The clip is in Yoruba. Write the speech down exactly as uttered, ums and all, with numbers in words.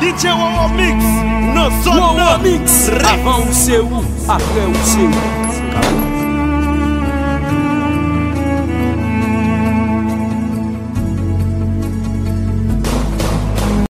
D J Wawa Mix, non son Wawa Mix, avant ou c'est où, après ou c'est où.